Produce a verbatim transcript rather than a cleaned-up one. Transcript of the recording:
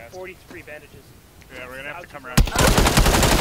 forty-three bandages. Yeah, we're gonna have to come around.